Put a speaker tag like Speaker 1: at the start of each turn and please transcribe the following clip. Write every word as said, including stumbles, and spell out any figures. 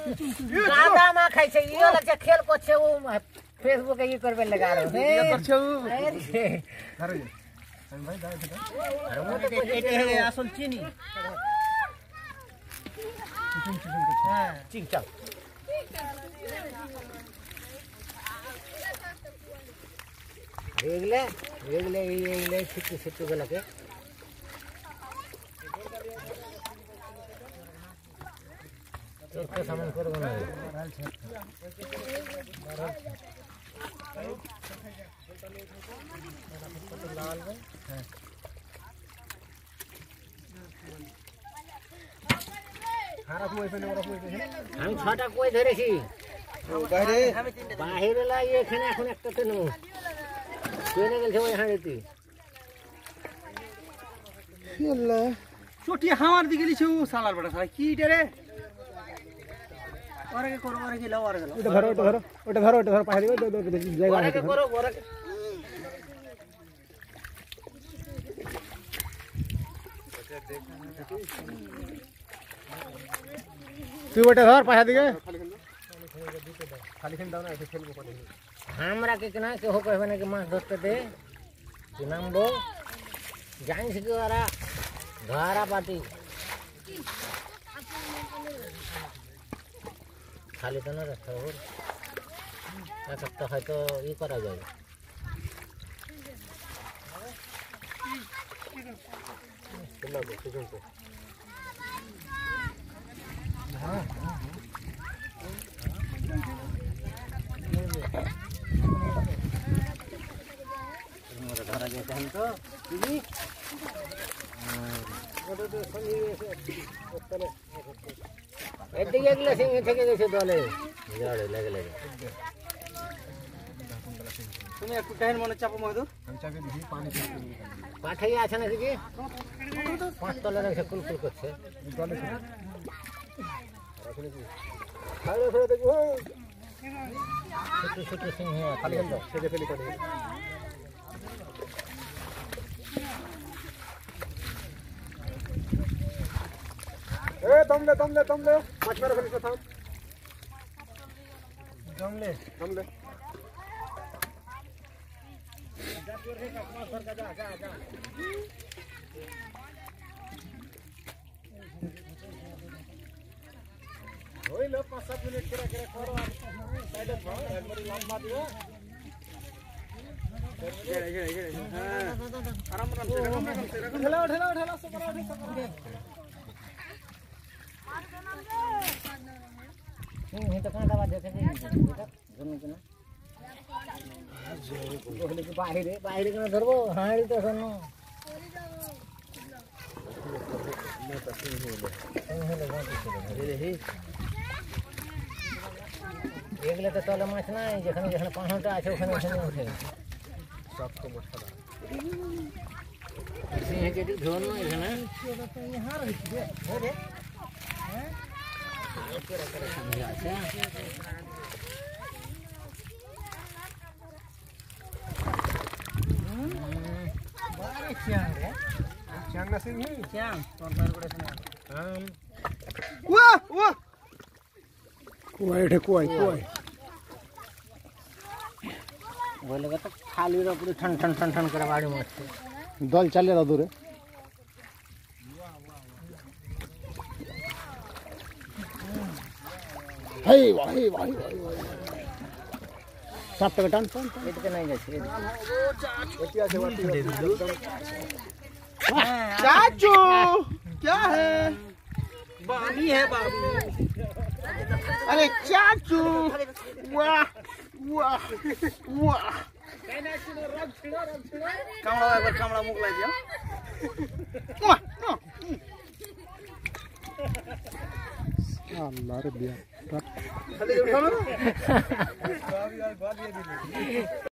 Speaker 1: दादा मा खाइ छ यो लक्ष्य खेल को छ उ फेसबुक ये करबे लगा रहे
Speaker 2: ये कर छ उ
Speaker 1: अरे
Speaker 2: भाई दाइ छ
Speaker 1: एटे हे असल चिनी
Speaker 2: चिकन चिकन को
Speaker 1: हां चिक चल रेगले रेगले रेगले छिट्टु छिट्टु गला के तो सामान कर बना लाल है
Speaker 2: हारा कोई पे ओरा कोई पे
Speaker 1: हम छटा कोई धरे छी
Speaker 2: बाहिरे
Speaker 1: बाहिरे ला ये खाना এখন একটা তো নো कोने गेल छै यहाँ रेती
Speaker 2: यल्ला चोटी हमार दिगली छु सालार बड़ा साला की रे और के करो और के लाओ और के लाओ ओटा धरो ओटा धरो ओटा धरो ओटा धरो पाहे दिगो दो दो जगह
Speaker 1: और के करो और के
Speaker 2: तू ओटा धर पाहे दिगे खाली खेल दाও ना ऐसे खेल को पड़े
Speaker 1: हमरा के केना के हो कहबे ना कि माछ धरते दे कि नामबो जानि से द्वारा धारा पाती खाली तो ना रखता हो ऐसा तो है तो ये करा जाए
Speaker 2: चलो चिकन को
Speaker 1: हां धरा जाता है तो जी ओडो तो सनी ओतले एते गेले सिंह ठेके गएছে দলে জড়ে লাগে লাগে
Speaker 2: তুমি একটু টাইম মনে চাপো মহদুর আমি চাপে দিই পানি
Speaker 1: পাঠাই আছে নাকি কি পাঁচ তলে রেখে কুলকুল করছে
Speaker 2: দলে রাখলে কি খাইলে ফেলে দেখো
Speaker 1: ছোট ছোট সিংহ
Speaker 2: খালি গেল সেজে ফেলি করে ए दमले दमले दमले पांच मेरा फिनिश था
Speaker 1: दमले
Speaker 2: दमले
Speaker 1: जा तोर रे का मास्टर का जा जा जा होई लो पाँच सात मिनट करे करे करो साइड में हेलमेट लंबा दियो
Speaker 2: ये ये ये हां आराम आराम से रखो ठेला ठेला ठेला से करो से करो
Speaker 1: नहीं तो कहां दबा देते हैं बेटा जमीन के ना बोले कि बाहर है बाहर के ना धरबो हाड़ी तो सनो मैं तो नहीं होले नहीं होले रे रे एकले तो तले माछ ना जखन जखन पाहुटा আছে ওখানে ওখানে ওঠে
Speaker 2: सब को मोटा
Speaker 1: सिंह के झोन ना এখানে
Speaker 2: तो यहां रही है रे हैं
Speaker 1: केरा करे समझ आछे
Speaker 2: बारे च्यांग रे च्यांग ना सिंह
Speaker 1: च्यांग तोर बार बड़े सुना हम
Speaker 2: वाह वाह कोई ढे कोई कोई
Speaker 1: बोले तो खाली रो पूरी ठन ठन ठन ठन करे बाड़ी मत
Speaker 2: दल चले रा दूर हे वाह हे वाह सात टन टन
Speaker 1: पेट के नहीं जाछे
Speaker 2: एतिया से वाटी चाचू क्या है
Speaker 1: बाबी है बाबी
Speaker 2: अरे चाचू वाह वाह वाह कामड़ा एक बार कामड़ा मुक लाई दिया अल्लाह रे बिया खाली उठाना